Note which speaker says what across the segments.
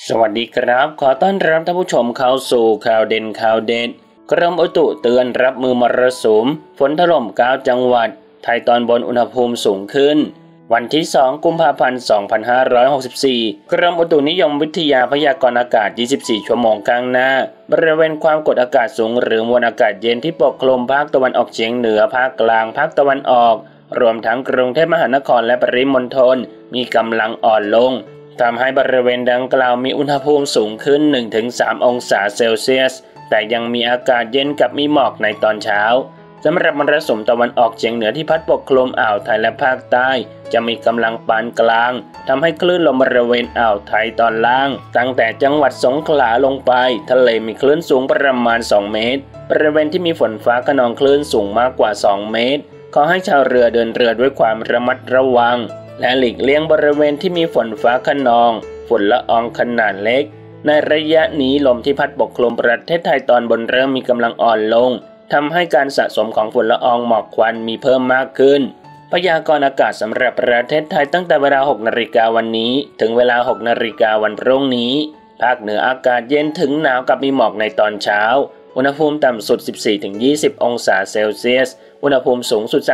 Speaker 1: สวัสดีครับขอต้อนรับท่านผู้ชมเข้าสู่ข่าวเด่นข่าวเด็ดกรมอุตุเตือนรับมือมรสุมฝนถล่ม9จังหวัดไทยตอนบนอุณหภูมิสูงขึ้นวันที่2กุมภาพันธ์2564กรมอุตุนิยมวิทยาพยากรณ์อากาศ24ชั่วโมงข้างหน้าบริเวณความกดอากาศสูงหรือมวลอากาศเย็นที่ปกคลุมภาคตะวันออกเฉียงเหนือภาคกลางภาคตะวันออกรวมทั้งกรุงเทพมหานครและปริมณฑลมีกำลังอ่อนลงทำให้บริเวณดังกล่าวมีอุณหภูมิสูงขึ้น 1-3 องศาเซลเซียสแต่ยังมีอากาศเย็นกับมีหมอกในตอนเช้าสำหรับมรสุมตะวันออกเฉียงเหนือที่พัดปกคลุมอ่าวไทยและภาคใต้จะมีกำลังปานกลางทำให้คลื่นลมบริเวณอ่าวไทยตอนล่างตั้งแต่จังหวัดสงขลาลงไปทะเลมีคลื่นสูงประมาณ2เมตรบริเวณที่มีฝนฟ้าคะนองคลื่นสูงมากกว่า2เมตรขอให้ชาวเรือเดินเรือด้วยความระมัดระวังและหลีกเลี่ยงบริเวณที่มีฝนฟ้าคะนองฝุ่นละอองขนาดเล็กในระยะนี้ลมที่พัดปกคลุมประเทศไทยตอนบนเริ่มมีกำลังอ่อนลงทำให้การสะสมของฝุ่นละอองหมอกควันมีเพิ่มมากขึ้นพยากรณ์อากาศสำหรับประเทศไทยตั้งแต่เวลา 6 นาฬิกาวันนี้ถึงเวลา 6 นาฬิกาวันพรุ่งนี้ภาคเหนืออากาศเย็นถึงหนาวกับมีหมอกในตอนเช้าอุณหภูมิต่ำสุด 14-20 องศาเซลเซียสอุณหภูมิสูงสุด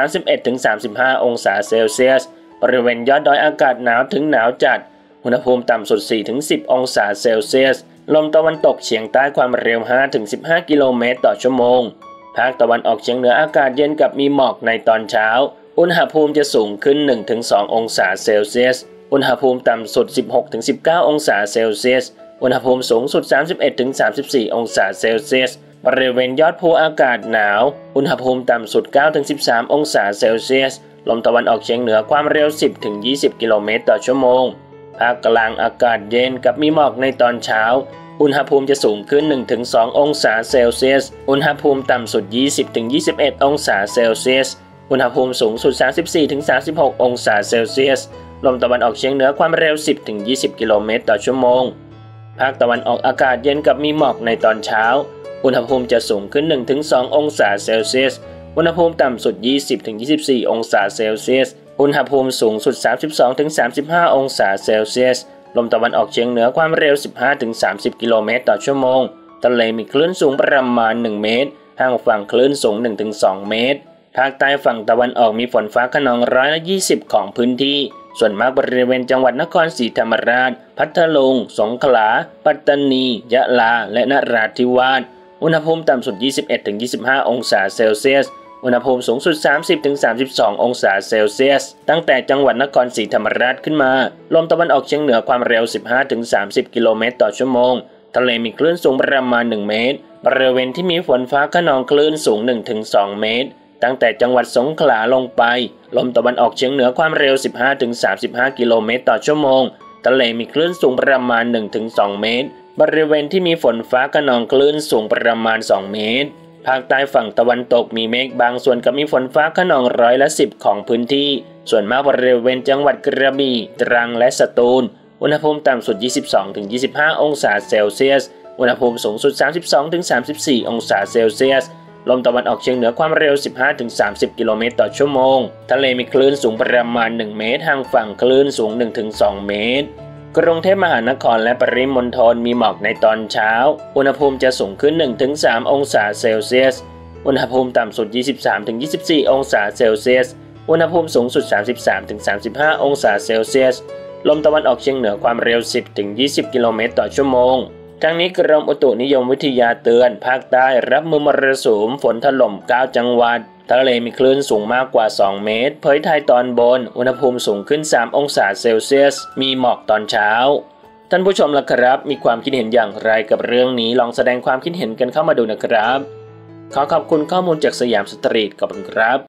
Speaker 1: 31-35 องศาเซลเซียสบริเวณยอดดอยอากาศหนาวถึงหนาวจัดอุณหภูมิต่ำสุด 4-10 องศาเซลเซียสลมตะวันตกเฉียงใต้ความเร็ว 5-15 กิโลเมตรต่อชั่วโมงภาคตะวันออกเฉียงเหนืออากาศเย็นกับมีหมอกในตอนเช้าอุณหภูมิจะสูงขึ้น 1-2 องศาเซลเซียสอุณหภูมิต่ำสุด 16-19 องศาเซลเซียสอุณหภูมิสูงสุด 31-34 องศาเซลเซียสบริเวณยอดภูอากาศหนาวอุณหภูมิต่ำสุด 9-13 องศาเซลเซียสลมตะวันออกเฉียงเหนือความเร็ว 10-20 กิโลเมตรต่อชั่วโมงภาคกลางอากาศเย็นกับมีหมอกในตอนเช้าอุณหภูมิจะสูงขึ้น 1-2 องศาเซลเซียสอุณหภูมิต่ำสุด 20-21 องศาเซลเซียสอุณหภูมิสูงสุด 34-36 องศาเซลเซียสลมตะวันออกเฉียงเหนือความเร็ว 10-20 กิโลเมตรต่อชั่วโมงภาคตะวันออกอากาศเย็นกับมีหมอกในตอนเช้าอุณหภูมิจะสูงขึ้น 1-2 องศาเซลเซียสอุณหภูมิต่ำสุด 20-24 องศาเซลเซียสอุณหภูมิสูงสุด 32-35 องศาเซลเซียสลมตะวันออกเฉียงเหนือความเร็ว 15-30 กิโลเมตรต่อชั่วโมงทะเลมีคลื่นสูงประมาณ1เมตรห่างฝั่งคลื่นสูง 1-2 เมตรภาคใต้ฝั่งตะวันออกมีฝนฟ้าคะนอง120ของพื้นที่ส่วนมากบริเวณจังหวัดนครศรีธรรมราชพัทลุงสงขลาปัตตานียะลาและนราธิวาสอุณหภูมิต่ำสุด 21-25 องศาเซลเซียสอุณหภูมิสูงสุด 30-32 องศาเซลเซียสตั้งแต่จังหวัดนครศรีธรรมราชขึ้นมาลมตะวันออกเฉียงเหนือความเร็ว 15-30 กิโลเมตรต่อชั่วโมงทะเลมีคลื่นสูงประมาณ1เมตรบริเวณที่มีฝนฟ้าคะนองคลื่นสูง 1-2 เมตรตั้งแต่จังหวัดสงขลาลงไปลมตะวันออกเฉียงเหนือความเร็ว 15-35 กิโลเมตรต่อชั่วโมงทะเลมีคลื่นสูงประมาณ 1-2 เมตรบริเวณที่มีฝนฟ้าคะนองคลื่นสูงประมาณ2เมตรภาคใต้ฝั่งตะวันตกมีเมฆบางส่วนกับมีฝนฟ้าคะนอง10%ของพื้นที่ส่วนมากบริเวณจังหวัดกระบี่ตรังและสตูลอุณหภูมิต่ำสุด 22-25 องศาเซลเซียสอุณหภูมิสูงสุด 32-34 องศาเซลเซียสลมตะวันออกเฉียงเหนือความเร็ว 15-30 กิโลเมตรต่อชั่วโมงทะเลมีคลื่นสูงประมาณ1เมตรห่างฝั่งคลื่นสูง 1-2 เมตรกรุงเทพมหานครและปริมณฑลมีหมอกในตอนเช้าอุณหภูมิจะสูงขึ้น 1-3 องศาเซลเซียสอุณหภูมิต่ำสุด 23-24 องศาเซลเซียสอุณหภูมิสูงสุด 33-35 องศาเซลเซียสลมตะวันออกเฉียงเหนือความเร็ว 10-20 กิโลเมตรต่อชั่วโมงทั้งนี้กรมอุตุนิยมวิทยาเตือนภาคใต้รับมือมรสุมฝนถล่ม9จังหวัดทะเลมีคลื่นสูงมากกว่า2เมตรเผยไทยตอนบนอุณหภูมิสูงขึ้น3องศาเซลเซียสมีหมอกตอนเช้าท่านผู้ชมล่ะครับมีความคิดเห็นอย่างไรกับเรื่องนี้ลองแสดงความคิดเห็นกันเข้ามาดูนะครับขอขอบคุณข้อมูลจากสยามสตรีทขอบคุณครับ